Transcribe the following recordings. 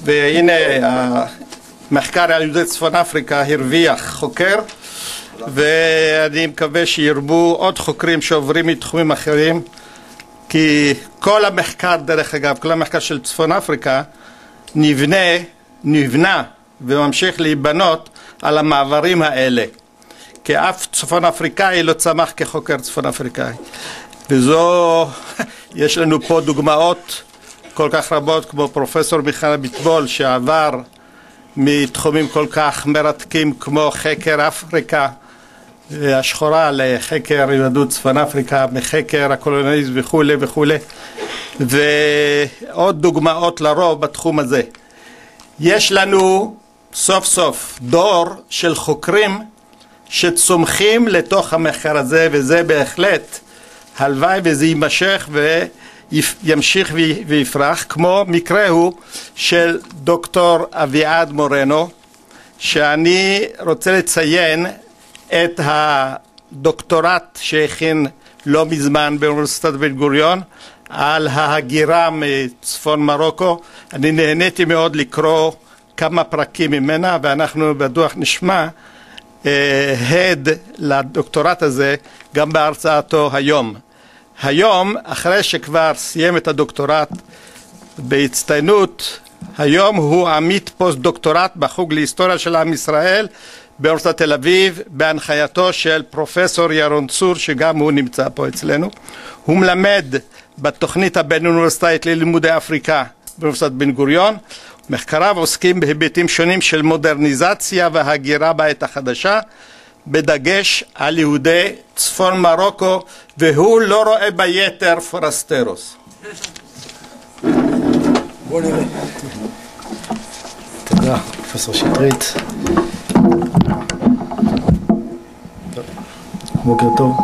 והנה המחקר על יהודי צפון אפריקה הרוויח חוקר, ואני מקווה שירבו עוד חוקרים שעוברים מתחומים אחרים, כי כל המחקר, דרך אגב, כל המחקר של צפון אפריקה נבנה וממשיך להיבנות על המעברים האלה, כי אף צפון אפריקאי לא צמח כחוקר צפון אפריקאי. וזו, יש לנו פה דוגמאות כל כך רבות, כמו פרופסור מיכאל ביטבול, שעבר מתחומים כל כך מרתקים כמו חקר אפריקה השחורה לחקר יהדות צפון אפריקה, מחקר הקולוניאליזם וכו' וכו', ועוד דוגמאות לרוב בתחום הזה. יש לנו סוף סוף דור של חוקרים שצומחים לתוך המחקר הזה, וזה בהחלט הלוואי וזה יימשך וימשיך ויפרח, כמו מקרה הוא של דוקטור אביעד מורנו, שאני רוצה לציין את הדוקטורט שהכין לא מזמן באוניברסיטת בן גוריון על ההגירה מצפון מרוקו. אני נהניתי מאוד לקרוא כמה פרקים ממנה, ואנחנו בטוח נשמע הד לדוקטורט הזה גם בהרצאתו היום. היום, אחרי שכבר סיים את הדוקטורט בהצטיינות, היום הוא עמית פוסט דוקטורט בחוג להיסטוריה של עם ישראל באוניברסיטת תל אביב, בהנחייתו של פרופסור ירון צור, שגם הוא נמצא פה אצלנו. הוא מלמד בתוכנית הבין-אוניברסיטאית ללימודי אפריקה באוניברסיטת בן גוריון. מחקריו עוסקים בהיבטים שונים של מודרניזציה והגירה בעת החדשה, בדגש על יהודי צפון מרוקו, והוא לא רואה ביתר פורסטרוס. בוא נראה. תודה, פרופסור שטרית. בוקר טוב.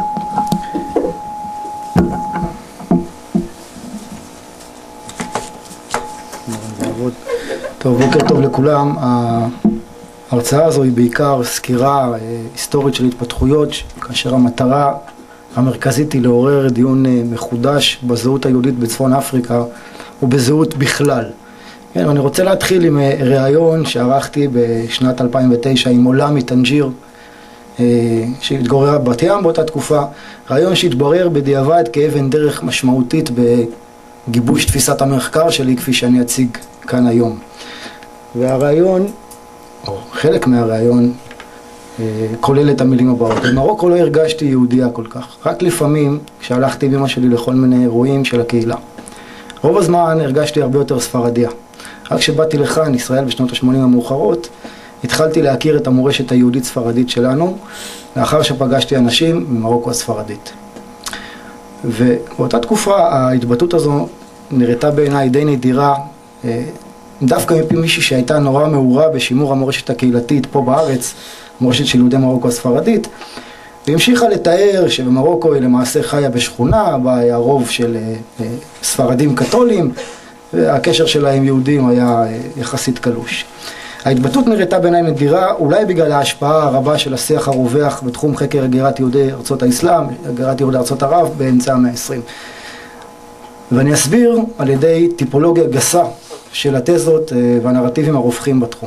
טוב, בוקר טוב לכולם. ההרצאה הזו היא בעיקר סקירה היסטורית של התפתחויות, כאשר המטרה המרכזית היא לעורר דיון מחודש בזהות היהודית בצפון אפריקה ובזהות בכלל. כן, ואני רוצה להתחיל עם ראיון שערכתי בשנת 2009 עם עולה מטנג'יר, שהתגוררה בבת ים באותה תקופה. ראיון שהתברר בדיעבד כאבן דרך משמעותית בגיבוש תפיסת המחקר שלי, כפי שאני אציג כאן היום. והראיון, או חלק מהראיון, כולל את המילים הבאות: במרוקו לא הרגשתי יהודיה כל כך, רק לפעמים כשהלכתי עם אמא שלי לכל מיני אירועים של הקהילה. רוב הזמן הרגשתי הרבה יותר ספרדיה. רק כשבאתי לכאן, ישראל, בשנות ה-80 המאוחרות, התחלתי להכיר את המורשת היהודית ספרדית שלנו, לאחר שפגשתי אנשים ממרוקו הספרדית. ובאותה תקופה ההתבטאות הזו נראתה בעיניי די נדירה, דווקא מפי מישהי שהייתה נורא מעורה בשימור המורשת הקהילתית פה בארץ, מורשת של יהודי מרוקו הספרדית, והמשיכה לתאר שבמרוקו היא למעשה חיה בשכונה, בה היה רוב של ספרדים קתולים, והקשר שלה עם יהודים היה יחסית קלוש. ההתבטאות נראתה בעיניי נדירה, אולי בגלל ההשפעה הרבה של השיח הרווח בתחום חקר הגירת יהודי ארצות האסלאם, הגירת יהודי ארצות ערב באמצע המאה ה-20. ואני אסביר על ידי טיפולוגיה גסה של התזות והנרטיבים הרופחים בתחום.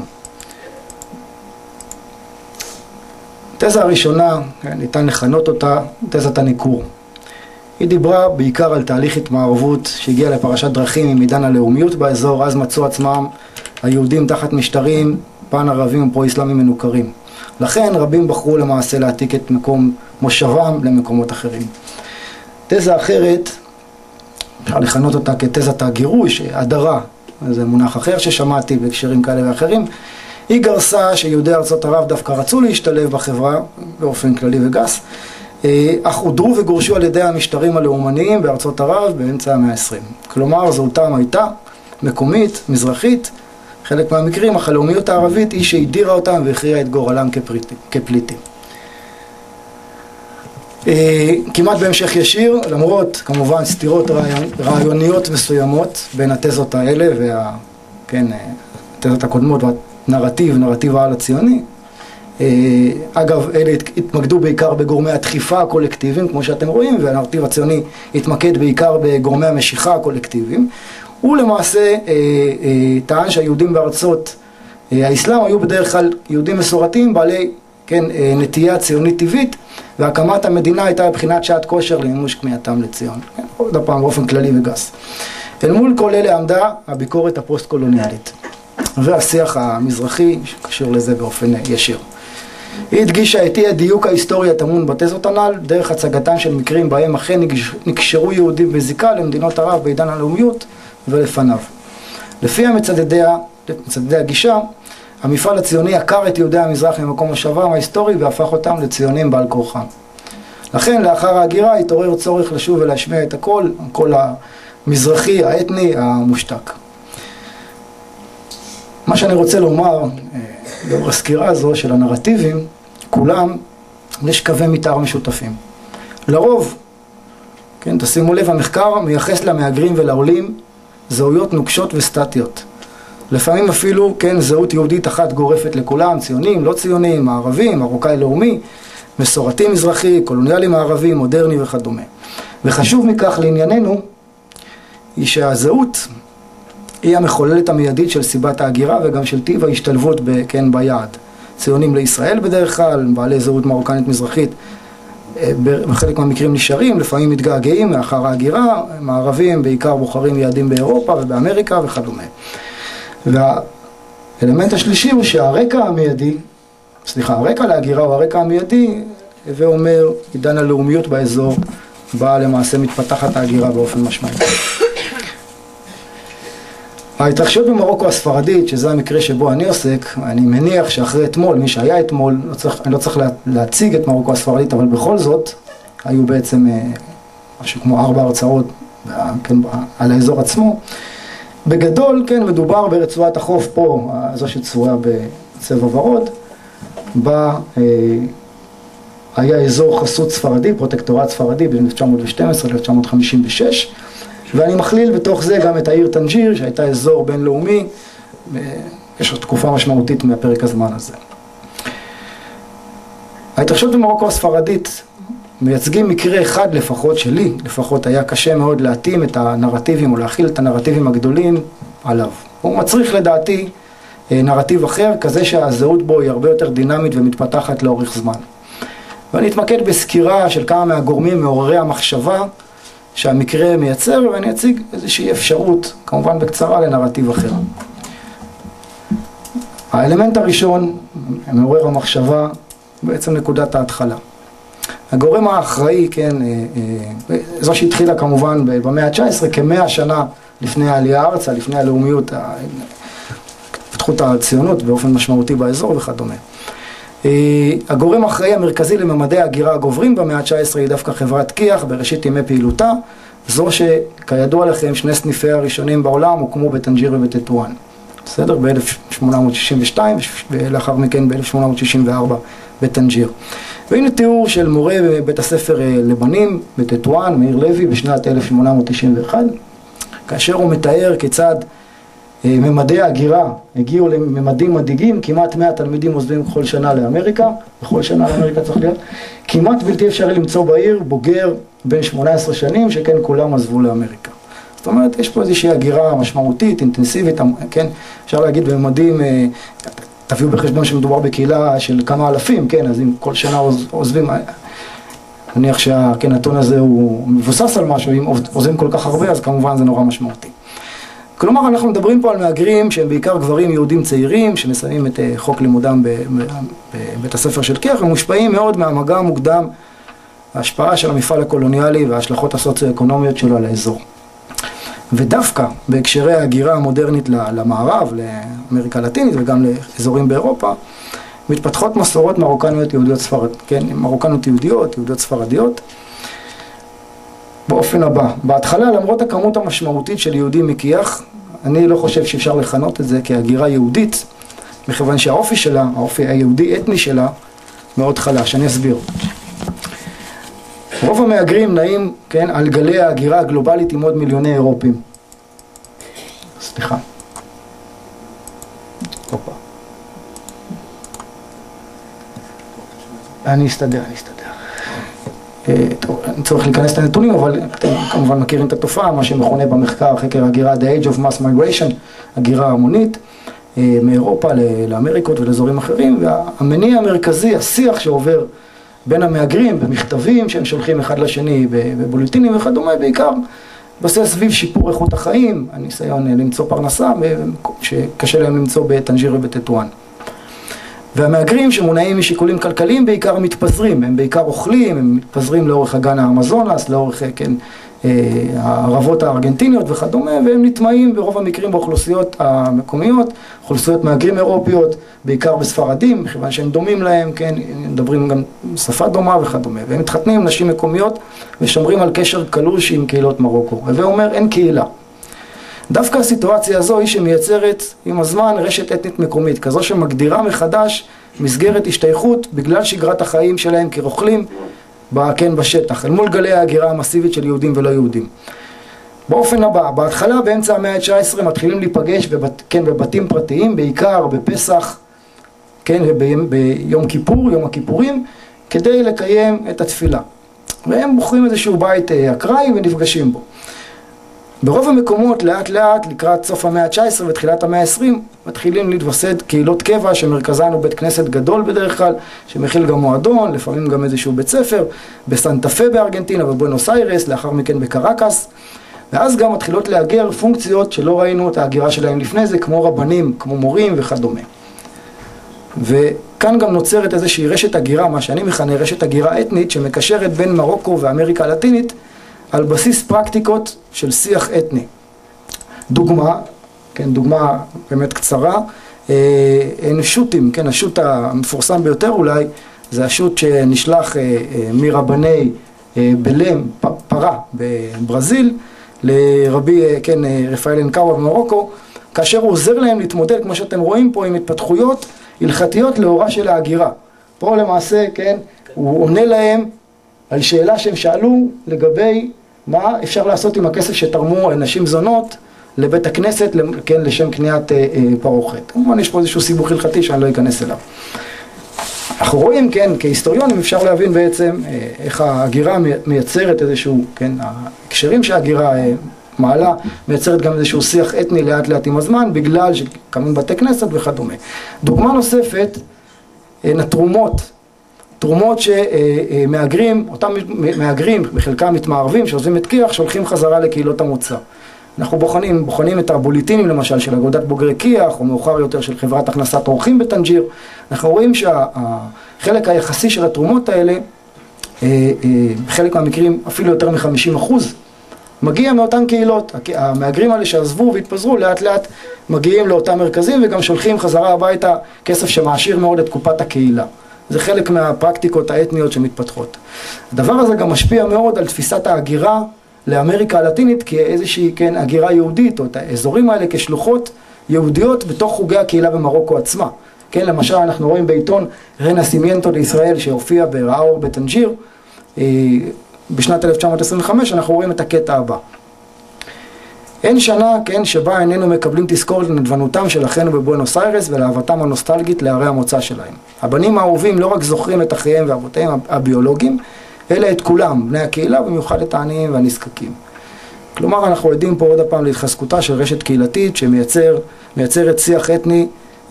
התזה הראשונה, ניתן לכנות אותה תזת הניכור. היא דיברה בעיקר על תהליך התמערבות שהגיע לפרשת דרכים עם עידן הלאומיות באזור. אז מצאו עצמם היהודים תחת משטרים פן ערבים ופרו-אסלאמים מנוכרים. לכן רבים בחרו למעשה להעתיק את מקום מושבם למקומות אחרים. תזה אחרת, אפשר לכנות אותה כתזת הגירוש, הדרה, זה מונח אחר ששמעתי בהקשרים כאלה ואחרים. היא גרסה שיהודי ארצות ערב דווקא רצו להשתלב בחברה באופן כללי וגס, אך הודרו וגורשו על ידי המשטרים הלאומניים בארצות ערב באמצע המאה ה-20. כלומר, זהותם הייתה מקומית, מזרחית. חלק מהמקרים, אך הלאומיות הערבית היא שהדירה אותם והכריעה את גורלם כפליטים. כמעט בהמשך ישיר, למרות כמובן סתירות רעיוניות מסוימות בין התזות האלה התזות הקודמות נרטיב העל הציוני. אגב, אלה התמקדו בעיקר בגורמי הדחיפה הקולקטיביים, כמו שאתם רואים, והנרטיב הציוני התמקד בעיקר בגורמי המשיכה הקולקטיביים. הוא למעשה טען שהיהודים בארצות האסלאם היו בדרך כלל יהודים מסורתיים בעלי, כן, נטייה ציונית טבעית, והקמת המדינה הייתה בבחינת שעת כושר למימוש כמיהתם לציון. כן, עוד הפעם באופן כללי וגס. אל מול כל אלה עמדה הביקורת הפוסט-קולוניאלית והשיח המזרחי שקשור לזה באופן ישיר. היא הדגישה את אי הדיוק ההיסטורי הטמון בתזות הנ"ל דרך הצגתם של מקרים בהם אכן נקשרו יהודים בזיקה למדינות ערב בעידן הלאומיות ולפניו. לפי מצדדי הגישה, המפעל הציוני עקר את יהודי המזרח ממקום מושבם ההיסטורי והפך אותם לציונים בעל כורחם. לכן לאחר ההגירה התעורר צורך לשוב ולהשמיע את הקול המזרחי, האתני, המושתק. מה שאני רוצה לומר, לאור הסקירה הזו של הנרטיבים, כולם יש קווי מתאר משותפים. לרוב, כן, תשימו לב, המחקר מייחס למהגרים ולעולים זהויות נוקשות וסטטיות. לפעמים אפילו, כן, זהות יהודית אחת גורפת לכולם, ציונים, לא ציונים, מערבים, מרוקאי לאומי, מסורתי מזרחי, קולוניאלי מערבי, מודרני וכדומה. וחשוב מכך לענייננו, היא שהזהות היא המחוללת המיידית של סיבת ההגירה וגם של טיב ההשתלבות כן, ביעד. ציונים לישראל בדרך כלל, בעלי זהות מרוקנית מזרחית, בחלק מהמקרים נשארים, לפעמים מתגעגעים מאחר ההגירה, מערבים בעיקר בוחרים יעדים באירופה ובאמריקה וכדומה. והאלמנט השלישי הוא שהרקע המיידי, הרקע להגירה הוא הרקע המיידי, ואומר, עידן הלאומיות באזור, בה למעשה מתפתחת ההגירה באופן משמעותי. ההתרחשות במרוקו הספרדית, שזה המקרה שבו אני עוסק, אני מניח שאחרי אתמול, מי שהיה אתמול, אני לא צריך להציג את מרוקו הספרדית, אבל בכל זאת, היו בעצם משהו כמו 4 הרצאות כן, על האזור עצמו. בגדול, כן, מדובר ברצועת החוף פה, זו שצבועה בצבע ורוד, בה היה אזור חסות ספרדי, פרוטקטורט ספרדי בין 1912 ל-1956, ואני מכליל בתוך זה גם את העיר טנג'יר, שהייתה אזור בינלאומי, יש עוד תקופה משמעותית מהפרק הזמן הזה. ההתרחשות במרוקו הספרדית מייצגים מקרה אחד לפחות שלי, לפחות היה קשה מאוד להתאים את הנרטיבים או להכיל את הנרטיבים הגדולים עליו. הוא מצריך לדעתי נרטיב אחר, כזה שהזהות בו היא הרבה יותר דינמית ומתפתחת לאורך זמן. ואני אתמקד בסקירה של כמה מהגורמים מעוררי המחשבה שהמקרה מייצר, ואני אציג איזושהי אפשרות, כמובן בקצרה, לנרטיב אחר. האלמנט הראשון, מעורר המחשבה, בעצם נקודת ההתחלה. הגורם האחראי, כן, זו שהתחילה כמובן במאה ה-19, כ100 שנה לפני העלייה ארצה, לפני הלאומיות, התפתחות הציונות באופן משמעותי באזור וכדומה. הגורם האחראי המרכזי לממדי ההגירה הגוברים במאה ה-19 היא דווקא חברת כי"ח בראשית ימי פעילותה, זו שכידוע לכם שני סניפי הראשונים בעולם הוקמו בטנג'יר ובטטואן. בסדר? ב-1862 ולאחר מכן ב-1864 בטנג'יר. והנה תיאור של מורה בבית הספר לבנים בטטואן, מאיר לוי, בשנת 1891, כאשר הוא מתאר כיצד ממדי ההגירה הגיעו לממדים מדאיגים, כמעט 100 תלמידים עוזבים כל שנה לאמריקה, בכל שנה לאמריקה צריך להיות, כמעט בלתי אפשרי למצוא בעיר בוגר בין 18 שנים, שכן כולם עזבו לאמריקה. זאת אומרת, יש פה איזושהי הגירה משמעותית, אינטנסיבית, כן, אפשר להגיד בממדים, תביאו בחשבון שמדובר בקהילה של כמה אלפים, כן, אז אם כל שנה עוזבים, נניח שהנתון הזה הוא מבוסס על משהו, אם עוזבים כל כך הרבה, אז כמובן זה נורא משמעותי. כלומר, אנחנו מדברים פה על מהגרים שהם בעיקר גברים יהודים צעירים, שמסיימים את חוק לימודם בבית הספר של כי"ח, ומושפעים מאוד מהמגע המוקדם, ההשפעה של המפעל הקולוניאלי וההשלכות הסוציו-אקונומיות שלו על האזור. ודווקא בהקשרי ההגירה המודרנית למערב, לאמריקה הלטינית וגם לאזורים באירופה, מתפתחות מסורות מרוקניות יהודיות ספרדיות, כן, מרוקניות יהודיות, יהודיות ספרדיות, באופן הבא. בהתחלה, למרות הכמות המשמעותית של יהודים מכי"ח, אני לא חושב שאפשר לכנות את זה כהגירה יהודית, מכיוון שהאופי שלה, האופי היהודי אתני שלה, מאוד חלש. אני אסביר. רוב המהגרים נעים, כן, על גלי ההגירה הגלובלית עם עוד מיליוני אירופים. סליחה. אופה. אני אסתדר. אני צריך להיכנס לנתונים, אבל אתם כמובן מכירים את התופעה, מה שמכונה במחקר חקר הגירה, The Age of Mass Migration, הגירה המונית, מאירופה לאמריקות ולאזורים אחרים, והמניע המרכזי, השיח שעובר בין המהגרים במכתבים שהם שולחים אחד לשני בבולטינים וכדומה, בעיקר בסדר סביב שיפור איכות החיים, הניסיון למצוא פרנסה שקשה להם למצוא בטנג'יר ובטטואן. והמהגרים שמונעים משיקולים כלכליים בעיקר מתפזרים, הם בעיקר אוכלים, הם מתפזרים לאורך אגן האמזונס, לאורך הערבות הארגנטיניות וכדומה, והם נטמעים ברוב המקרים באוכלוסיות המקומיות, אוכלוסיות מהגרים אירופיות, בעיקר בספרדים, מכיוון שהם דומים להם, כן, מדברים גם שפה דומה וכדומה, והם מתחתנים עם נשים מקומיות ושומרים על קשר קלוש עם קהילות מרוקו. הווי אומר, אין קהילה. דווקא הסיטואציה הזו היא שמייצרת עם הזמן רשת אתנית מקומית, כזו שמגדירה מחדש מסגרת השתייכות בגלל שגרת החיים שלהם כרוכלים בשטח, אל מול גלי ההגירה המסיבית של יהודים ולא יהודים. באופן הבא, בהתחלה באמצע המאה ה-19 מתחילים להיפגש בבתים פרטיים, בעיקר בפסח, ביום כיפור, יום הכיפורים, כדי לקיים את התפילה. והם בוחרים איזשהו בית אקראי ונפגשים בו. ברוב המקומות לאט לאט לקראת סוף המאה ה-19 ותחילת המאה ה-20 מתחילים להתווסד קהילות קבע שמרכזן הוא בית כנסת גדול בדרך כלל, שמכיל גם מועדון, לפעמים גם איזשהו בית ספר, בסנטה פה בארגנטינה ובואנוס איירס, לאחר מכן בקרקס, ואז גם מתחילות להגר פונקציות שלא ראינו את ההגירה שלהם לפני זה, כמו רבנים, כמו מורים וכדומה. וכאן גם נוצרת איזושהי רשת הגירה, מה שאני מכנה רשת הגירה אתנית, שמקשרת בין מרוקו ואמריקה הלטינית, על בסיס פרקטיקות של שיח אתני. דוגמה, כן, דוגמה באמת קצרה, אין שוטים, כן, השוט המפורסם ביותר אולי, זה השוט שנשלח מרבני בלם, פרה בברזיל, לרבי, כן, רפאל אנקאווה במרוקו, כאשר הוא עוזר להם להתמודד, כמו שאתם רואים פה, עם התפתחויות הלכתיות לאורה של ההגירה. פה למעשה, כן, הוא עונה להם על שאלה שהם שאלו לגבי מה אפשר לעשות עם הכסף שתרמו נשים זונות לבית הכנסת, כן, לשם קניית פרוכת. כמובן יש פה איזשהו סיבוך הלכתי שאני לא אכנס אליו. אנחנו רואים, כן, כהיסטוריונים אפשר להבין בעצם איך ההגירה מייצרת איזשהו, כן, ההקשרים שההגירה מעלה, מייצרת גם איזשהו שיח אתני לאט לאט עם הזמן, בגלל שקמים בתי כנסת וכדומה. דוגמה נוספת, התרומות. תרומות שמאגרים, אותם מאגרים, בחלקם מתמערבים, שעוזבים את כיח, שהולכים חזרה לקהילות המוצא. אנחנו בוחנים את הבולטינים למשל של אגודת בוגרי כיח, או מאוחר יותר של חברת הכנסת אורחים בטנג'יר. אנחנו רואים שהחלק היחסי של התרומות האלה, בחלק מהמקרים אפילו יותר מ-50%, מגיע מאותן קהילות. המאגרים האלה שעזבו והתפזרו לאט לאט מגיעים לאותם מרכזים, וגם שולחים חזרה הביתה כסף שמעשיר מאוד את קופת הקהילה. זה חלק מהפרקטיקות האתניות שמתפתחות. הדבר הזה גם משפיע מאוד על תפיסת ההגירה לאמריקה הלטינית כאיזושהי, כן, הגירה יהודית, או את האזורים האלה כשלוחות יהודיות בתוך חוגי הקהילה במרוקו עצמה. כן, למשל אנחנו רואים בעיתון רנסימיינטו לישראל שהופיע בראור בטנג'יר בשנת 1925, אנחנו רואים את הקטע הבא. אין שנה, כן, שבה איננו מקבלים תזכורת לנדבנותם של אחינו בבואנוס איירס ולאהבתם הנוסטלגית לערי המוצא שלהם. הבנים האהובים לא רק זוכרים את אחיהם ואבותיהם הביולוגיים, אלא את כולם, בני הקהילה, במיוחד את העניים והנזקקים. כלומר, אנחנו עדים פה עוד הפעם להתחזקותה של רשת קהילתית שמייצרת שיח אתני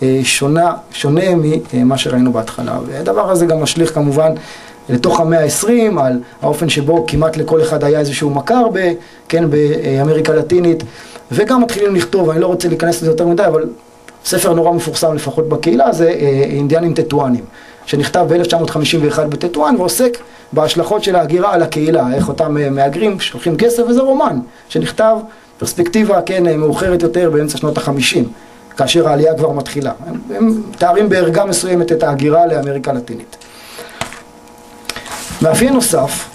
שונה ממה שראינו בהתחלה. והדבר הזה גם משליך כמובן לתוך המאה ה-20, על האופן שבו כמעט לכל אחד היה איזשהו מכר באמריקה הלטינית, וגם מתחילים לכתוב, אני לא רוצה להיכנס לזה יותר מדי, אבל ספר נורא מפורסם לפחות בקהילה, זה אינדיאנים טטואנים, שנכתב ב-1951 בטטואן, ועוסק בהשלכות של ההגירה על הקהילה, איך אותם מהגרים שולחים כסף, וזה רומן, שנכתב פרספקטיבה, כן, מאוחרת יותר באמצע שנות ה-50, כאשר העלייה כבר מתחילה. הם תארים בערגה מסוימת את ההגירה לאמריקה הלטינית. מאפיין נוסף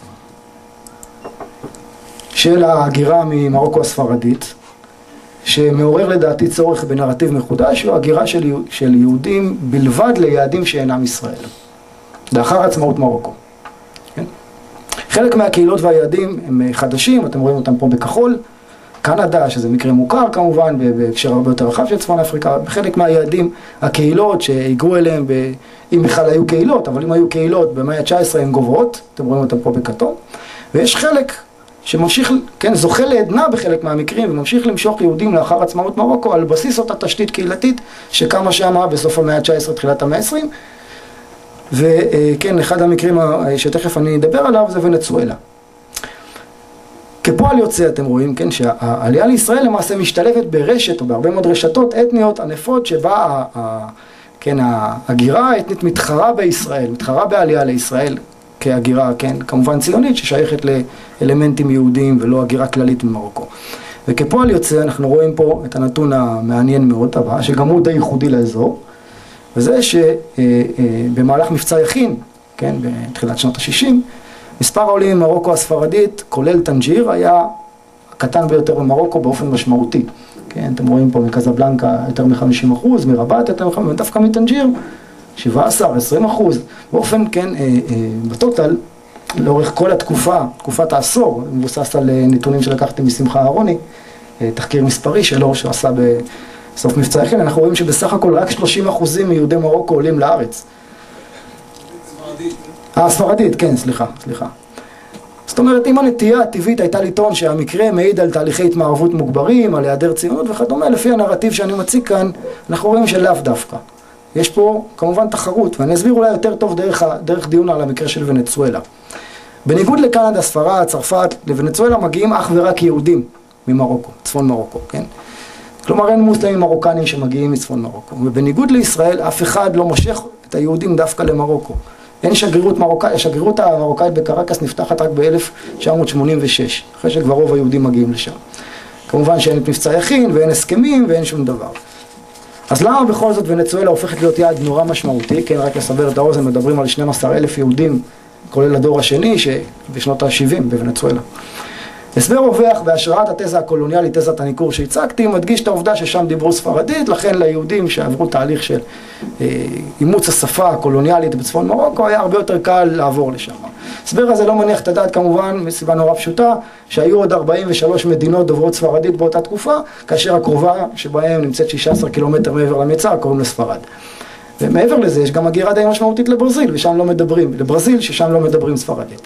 של ההגירה ממרוקו הספרדית, שמעורר לדעתי צורך בנרטיב מחודש, הוא הגירה של יהודים בלבד ליעדים שאינם ישראל, לאחר עצמאות מרוקו. כן? חלק מהקהילות והיעדים הם חדשים, אתם רואים אותם פה בכחול, קנדה, שזה מקרה מוכר כמובן, בהקשר הרבה יותר רחב של צפון אפריקה, בחלק מהיעדים, הקהילות שהיגרו אליהם, אם בכלל היו קהילות, אבל אם היו קהילות במאה ה-19 הן גוברות, אתם רואים אותם פה בכתום, ויש חלק שממשיך, כן, זוכה לעדנה בחלק מהמקרים, וממשיך למשוך יהודים לאחר עצמאות מרוקו, על בסיס אותה תשתית קהילתית שקמה שמה בסוף המאה ה-19, תחילת המאה ה-20, וכן, אחד המקרים שתכף אני אדבר עליו זה ונצואלה. כפועל יוצא, אתם רואים, כן, שהעלייה לישראל למעשה משתלבת ברשת, או בהרבה מאוד רשתות אתניות ענפות, שבה כן, ההגירה האתנית מתחרה בישראל, מתחרה בעלייה לישראל, כהגירה, כן, כמובן ציונית, ששייכת לאלמנטים יהודיים ולא הגירה כללית ממרוקו. וכפועל יוצא, אנחנו רואים פה את הנתון המעניין מאוד הבא, שגם הוא די ייחודי לאזור, וזה שבמהלך מבצע יכין, כן, בתחילת שנות ה-60, מספר העולים ממרוקו הספרדית, כולל טנג'יר, היה הקטן ביותר במרוקו באופן משמעותי. כן, אתם רואים פה מקזבלנקה יותר מ-50%, מרבת יותר מ-50%, ודווקא מטנג'יר 17-20%. באופן, כן, בטוטל, לאורך כל התקופה, תקופת העשור, מבוסס על נתונים שלקחתי משמחה אהרוני, תחקיר מספרי שלו שעשה בסוף מבצע יכין, אנחנו רואים שבסך הכל רק 30% מיהודי מרוקו עולים לארץ. ספרדית, כן, סליחה. זאת אומרת, אם הנטייה הטבעית הייתה לטעון שהמקרה מעיד על תהליכי התמערבות מוגברים, על היעדר ציונות וכדומה, לפי הנרטיב שאני מציג כאן, אנחנו רואים שלאו דווקא. יש פה כמובן תחרות, ואני אסביר אולי יותר טוב דרך דיון על המקרה של ונצואלה. בניגוד לקנדה, ספרד, צרפת, לוונצואלה מגיעים אך ורק יהודים ממרוקו, צפון מרוקו, כן? כלומר, אין מוסלמים מרוקנים שמגיעים מצפון מרוקו. ובניגוד לישראל, אף אחד לא מושך את היהודים דווקא למרוקו. אין שגרירות מרוקאית, השגרירות המרוקאית בקרקס נפתחת רק ב-1986, אחרי שכבר רוב היהודים מגיעים לשם. כמובן שאין את מבצע יכין ואין הסכמים ואין שום דבר. אז למה בכל זאת ונצואלה הופכת להיות יעד נורא משמעותי? כן, רק לסבר את האוזן, מדברים על 12,000 יהודים, כולל הדור השני, שבשנות ה-70 בוונצואלה. הסבר רווח בהשראת התזה הקולוניאלית, תזת הניכור שהצגתי, מדגיש את העובדה ששם דיברו ספרדית, לכן ליהודים שעברו תהליך של אימוץ השפה הקולוניאלית בצפון מרוקו, היה הרבה יותר קל לעבור לשם. הסבר הזה לא מניח את הדעת כמובן, מסיבה נורא פשוטה, שהיו עוד 43 מדינות דוברות ספרדית באותה תקופה, כאשר הקרובה שבהם נמצאת 16 קילומטר מעבר למצר, קוראים לספרד. ומעבר לזה יש גם הגירה די משמעותית לברזיל, ושם לא מדברים, לברזיל ששם לא מדברים ספרדית.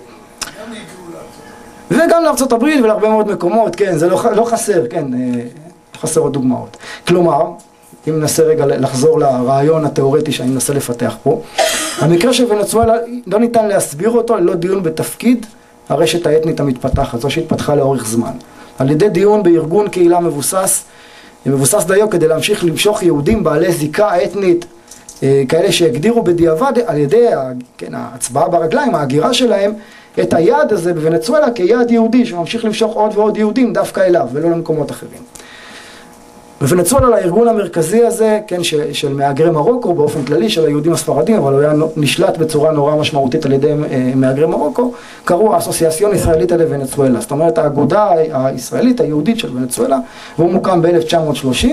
וגם לארצות הברית ולהרבה מאוד מקומות, כן, זה לא חסר, כן, חסר עוד דוגמאות. כלומר, אם ננסה רגע לחזור לרעיון התיאורטי שאני מנסה לפתח פה, המקרה של ונצואלה לא ניתן להסביר אותו ללא דיון בתפקיד הרשת האתנית המתפתחת, זו שהתפתחה לאורך זמן. על ידי דיון בארגון קהילה מבוסס דיו כדי להמשיך למשוך יהודים בעלי זיקה אתנית, כאלה שהגדירו בדיעבד על ידי ההצבעה ברגליים, ההגירה שלהם, את היעד הזה בוונצואלה כיעד יהודי שממשיך למשוך עוד ועוד יהודים דווקא אליו ולא למקומות אחרים. בוונצואלה לארגון המרכזי הזה, כן, של מהגרי מרוקו באופן כללי של היהודים הספרדים, אבל הוא היה נשלט בצורה נורא משמעותית על ידי מהגרי מרוקו, קראו האסוסיאציון ישראליטה לוונצואלה, זאת אומרת האגודה הישראלית היהודית של וונצואלה, והוא מוקם ב-1930,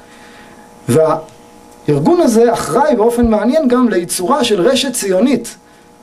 והארגון הזה אחראי באופן מעניין גם ליצורה של רשת ציונית.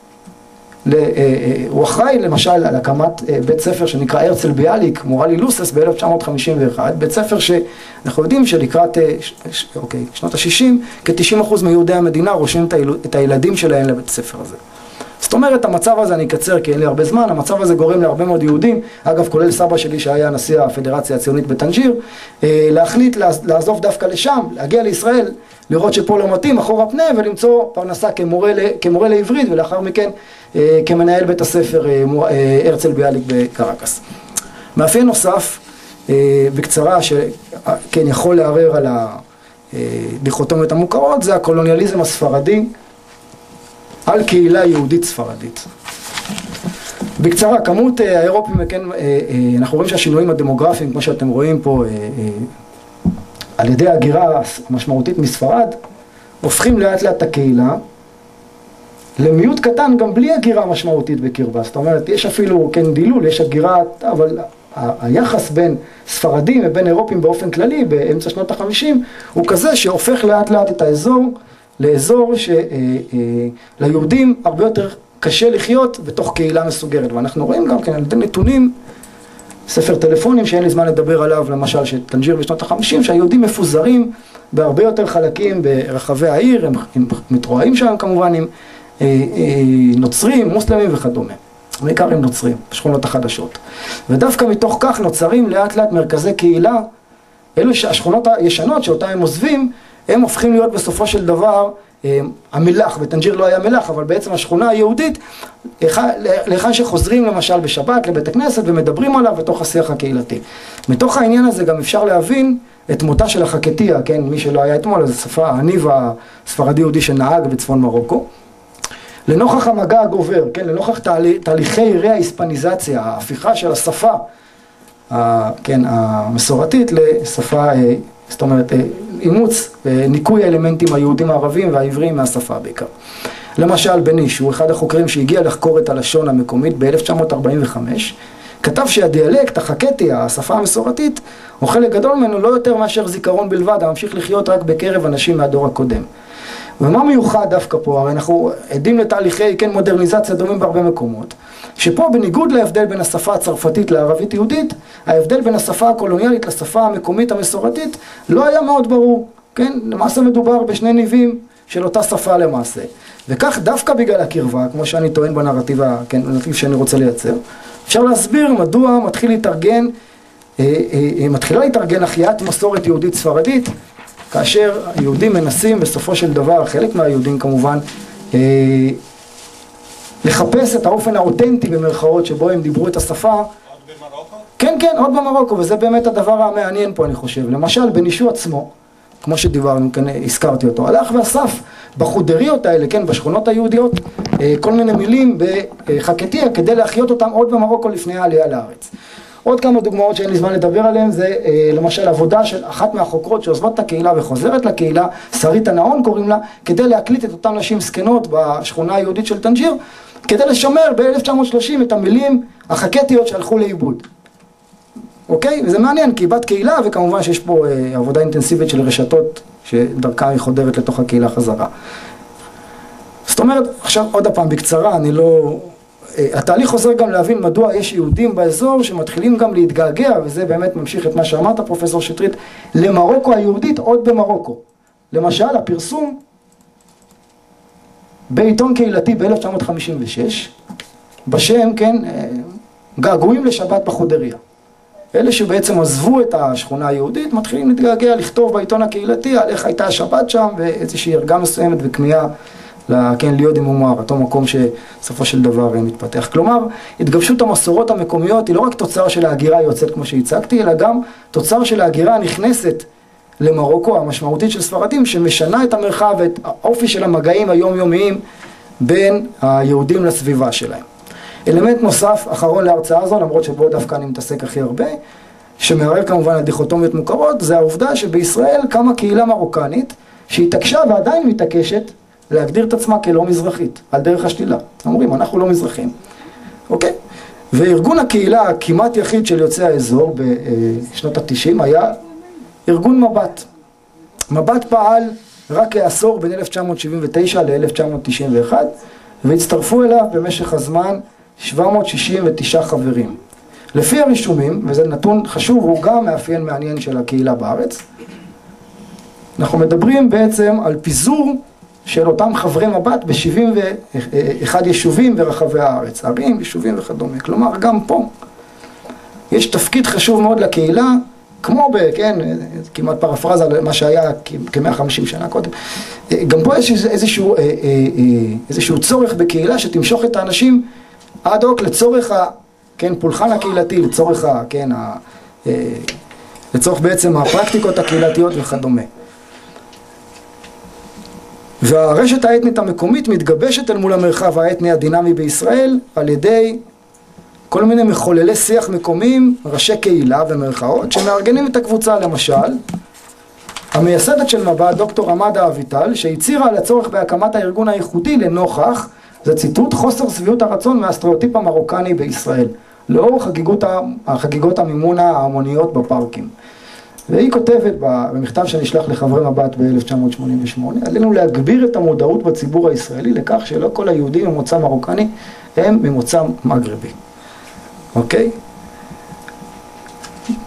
הוא אחראי למשל על הקמת בית ספר שנקרא הרצל ביאליק, מורלי לוסס ב-1951, בית ספר שאנחנו יודעים שלקראת שנות ה-60, כ-90% מיהודי המדינה רושמים את הילדים שלהם לבית הספר הזה. זאת אומרת, המצב הזה, אני אקצר כי אין לי הרבה זמן, המצב הזה גורם להרבה מאוד יהודים, אגב כולל סבא שלי שהיה נשיא הפדרציה הציונית בטנג'יר, להחליט לעזוב דווקא לשם, להגיע לישראל, לראות שפה לא מתאים, אחורה פנה ולמצוא פרנסה כמורה לעברית ולאחר מכן כמנהל בית הספר הרצל ביאליק בקרקס. מאפיין נוסף, בקצרה, שכן יכול לערער על הדיכוטומיות המוכרות, זה הקולוניאליזם הספרדי על קהילה יהודית ספרדית. בקצרה, כמות האירופים, אנחנו רואים שהשינויים הדמוגרפיים, כמו שאתם רואים פה, על ידי הגירה המשמעותית מספרד, הופכים לאט לאט את הקהילה למיעוט קטן גם בלי הגירה משמעותית בקרבה. זאת אומרת, יש אפילו, כן, דילול, יש הגירה, אבל היחס בין ספרדים ובין אירופים באופן כללי, באמצע שנות ה-50, הוא כזה שהופך לאט לאט את האזור לאזור שליהודים הרבה יותר קשה לחיות בתוך קהילה מסוגרת. ואנחנו רואים גם כן על ידי נתונים ספר טלפונים שאין לי זמן לדבר עליו, למשל של טנג'יר בשנות ה-50, שהיהודים מפוזרים בהרבה יותר חלקים ברחבי העיר, הם מתרועעים שם כמובן עם נוצרים, מוסלמים וכדומה. בעיקר הם נוצרים, בשכונות החדשות. ודווקא מתוך כך נוצרים לאט לאט מרכזי קהילה, אלו שהשכונות הישנות שאותם הם עוזבים, הם הופכים להיות בסופו של דבר המלח, בטנג'יר לא היה מלח, אבל בעצם השכונה היהודית, לאחד שחוזרים למשל בשבת לבית הכנסת ומדברים עליו בתוך השיח הקהילתי. מתוך העניין הזה גם אפשר להבין את מותה של החקטיה, כן, מי שלא היה אתמול, זו שפה, הניב הספרדי יהודי שנהג בצפון מרוקו. לנוכח המגע הגובר, כן, לנוכח תהליכי רה-היספניזציה, ההפיכה של השפה, כן, המסורתית לשפה, זאת אומרת, אימוץ, ניקוי האלמנטים היהודים הערבים והעבריים מהשפה בעיקר. למשל, בניש, הוא אחד החוקרים שהגיע לחקור את הלשון המקומית ב-1945, כתב שהדיאלקט, החקטי, השפה המסורתית, הוא חלק גדול ממנו לא יותר מאשר זיכרון בלבד, הממשיך לחיות רק בקרב אנשים מהדור הקודם. ומה מיוחד דווקא פה? הרי אנחנו עדים לתהליכי, כן, מודרניזציה דומים בהרבה מקומות, שפה בניגוד להבדל בין השפה הצרפתית לערבית יהודית, ההבדל בין השפה הקולוניאלית לשפה המקומית המסורתית לא היה מאוד ברור, כן? למעשה מדובר בשני ניבים של אותה שפה למעשה. וכך דווקא בגלל הקרבה, כמו שאני טוען בנרטיב, כן, בנרטיב שאני רוצה לייצר, אפשר להסביר מדוע מתחילה להתארגן החייאת מסורת יהודית ספרדית, כאשר היהודים מנסים בסופו של דבר, חלק מהיהודים כמובן, לחפש את האופן האותנטי במרכאות שבו הם דיברו את השפה. עוד במרוקו? כן, כן, עוד במרוקו, וזה באמת הדבר המעניין פה אני חושב. למשל, בנישו עצמו, כמו שדיברנו, כן, הזכרתי אותו, הלך ואסף בחודריות האלה, כן, בשכונות היהודיות, כל מיני מילים בחקטיה כדי להחיות אותם עוד במרוקו לפני העלייה לארץ. עוד כמה דוגמאות שאין לי זמן לדבר עליהן, זה למשל עבודה של אחת מהחוקרות שעוזבות את הקהילה וחוזרת לקהילה, שרית נאון קוראים לה, כדי להקליט את אותן נשים זקנות בשכונה היהודית של טנג'יר, כדי לשמר ב-1930 את המילים החקטיות שהלכו לאיבוד. אוקיי? וזה מעניין, כי היא בת קהילה, וכמובן שיש פה עבודה אינטנסיבית של רשתות שדרכה היא חודרת לתוך הקהילה חזרה. זאת אומרת, עכשיו עוד הפעם בקצרה, אני לא... התהליך חוזר גם להבין מדוע יש יהודים באזור שמתחילים גם להתגעגע, וזה באמת ממשיך את מה שאמרת פרופסור שטרית, למרוקו היהודית עוד במרוקו. למשל, הפרסום בעיתון קהילתי ב-1956, בשם, כן, געגועים לשבת בחודריה. אלה שבעצם עזבו את השכונה היהודית, מתחילים להתגעגע, לכתוב בעיתון הקהילתי על איך הייתה השבת שם, ואיזושהי ערגה מסוימת וכמיהה, כן, להיות עם אומר, אותו מקום שסופו של דבר מתפתח. כלומר, התגבשות המסורות המקומיות היא לא רק תוצר של ההגירה היוצאת כמו שהצגתי, אלא גם תוצר של ההגירה הנכנסת למרוקו, המשמעותית של ספרדים, שמשנה את המרחב ואת האופי של המגעים היומיומיים בין היהודים לסביבה שלהם. אלמנט נוסף, אחרון להרצאה הזו, למרות שבו דווקא אני מתעסק הכי הרבה, שמערב כמובן על דיכוטומיות מוכרות, זה העובדה שבישראל קמה קהילה מרוקנית, שהתעקשה ועדיין מתעקשת להגדיר את עצמה כלא מזרחית, על דרך השלילה. אומרים, אנחנו לא מזרחים. אוקיי? וארגון הקהילה הכמעט יחיד של יוצאי האזור בשנות ה-90 היה ארגון מבט. מבט פעל רק כעשור בין 1979 ל-1991, והצטרפו אליו במשך הזמן 769 חברים. לפי הרישומים, וזה נתון חשוב, הוא גם מאפיין מעניין של הקהילה בארץ, אנחנו מדברים בעצם על פיזור של אותם חברי מבט ב-71 יישובים ברחבי הארץ, ערים, יישובים וכדומה. כלומר, גם פה יש תפקיד חשוב מאוד לקהילה, כמו כן, כמעט פרפרזה על מה שהיה כ-150 שנה קודם. גם פה יש איזשהו צורך בקהילה שתמשוך את האנשים עד הוק לצורך פולחן הקהילתי, לצורך בעצם הפרקטיקות הקהילתיות וכדומה. והרשת האתנית המקומית מתגבשת אל מול המרחב האתני הדינמי בישראל על ידי כל מיני מחוללי שיח מקומיים, ראשי קהילה ומרכאות, שמארגנים את הקבוצה. למשל, המייסדת של מבט, דוקטור עמדה אביטל, שהצהירה על הצורך בהקמת הארגון הייחודי לנוכח, זה ציטוט, חוסר שביעות הרצון מהסטריאוטיפ המרוקני בישראל, לאור חגיגות המימון ההמוניות בפארקים. והיא כותבת במכתב שנשלח לחברי מבט ב-1988, עלינו להגביר את המודעות בציבור הישראלי לכך שלא כל היהודים ממוצא מרוקני הם ממוצא מגרבי. אוקיי?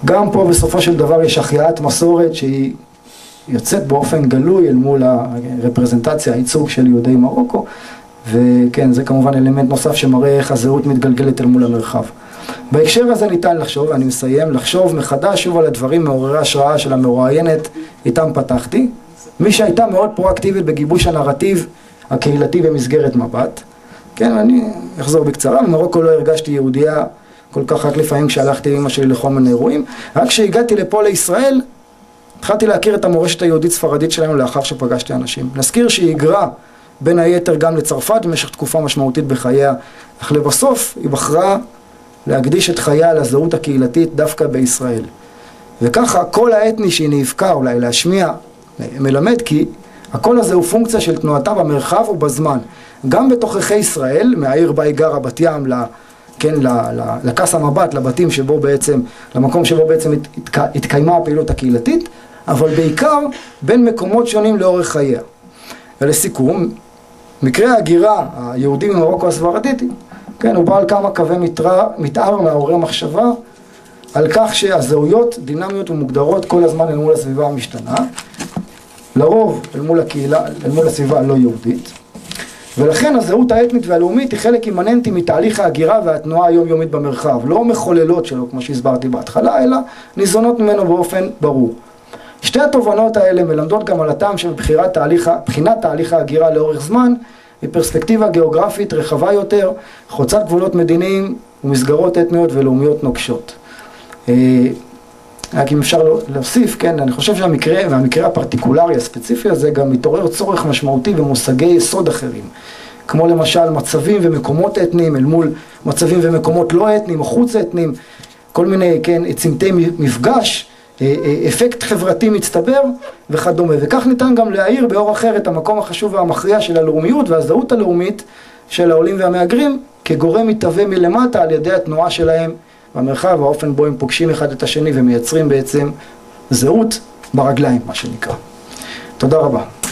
גם פה בסופו של דבר יש החייאת מסורת שהיא יוצאת באופן גלוי אל מול הרפרזנטציה, הייצוג של יהודי מרוקו, וכן, זה כמובן אלמנט נוסף שמראה איך הזהות מתגלגלת אל מול המרחב. בהקשר הזה ניתן לחשוב, ואני מסיים, לחשוב מחדש שוב על הדברים מעוררי השראה של המרואיינת, איתם פתחתי. מי שהייתה מאוד פרואקטיבית בגיבוש הנרטיב הקהילתי במסגרת מבט. כן, אני אחזור בקצרה, במרוקו לא הרגשתי יהודייה כל כך רק לפעמים כשהלכתי עם אמא שלי לכל מיני אירועים. רק כשהגעתי לפה לישראל, התחלתי להכיר את המורשת היהודית ספרדית שלנו לאחר שפגשתי אנשים. נזכיר שהיא היגרה בין היתר גם לצרפת במשך תקופה משמעותית בחייה, אך לבסוף היא בחרה להקדיש את חייה לזהות הקהילתית דווקא בישראל. וככה הקול האתני שהיא נאבקה אולי להשמיע מלמד כי הקול הזה הוא פונקציה של תנועתה במרחב ובזמן. גם בתוככי ישראל, מהעיר בה היא גרה בת ים לכס המבט, לבתים שבו בעצם, למקום שבו בעצם התקיימה הפעילות הקהילתית, אבל בעיקר בין מקומות שונים לאורך חייה. ולסיכום, מקרה ההגירה היהודי ממרוקו הספרדית, כן, הוא בא על כמה קווי מתאר מעוררי מחשבה, על כך שהזהויות דינמיות ומוגדרות כל הזמן אל מול הסביבה המשתנה, לרוב אל מול הקהילה, אל מול הסביבה הלא יהודית, ולכן הזהות האתנית והלאומית היא חלק אימננטי מתהליך ההגירה והתנועה היומיומית במרחב, לא מחוללות שלו כמו שהסברתי בהתחלה, אלא ניזונות ממנו באופן ברור. שתי התובנות האלה מלמדות גם על הטעם של בחינת תהליך ההגירה לאורך זמן, בפרספקטיבה גיאוגרפית רחבה יותר, חוצת גבולות מדיניים ומסגרות אתניות ולאומיות נוקשות. רק אם אפשר להוסיף, כן, אני חושב והמקרה הפרטיקולרי הספציפי הזה גם מתעורר צורך משמעותי במושגי יסוד אחרים, כמו למשל מצבים ומקומות אתניים אל מול מצבים ומקומות לא אתניים או חוץ אתניים, כל מיני, כן, צמתי מפגש, אפקט חברתי מצטבר וכדומה. וכך ניתן גם להעיר באור אחר את המקום החשוב והמכריע של הלאומיות והזהות הלאומית של העולים והמהגרים כגורם מתהווה מלמטה על ידי התנועה שלהם במרחב, האופן בו הם פוגשים אחד את השני ומייצרים בעצם זהות ברגליים, מה שנקרא. תודה רבה.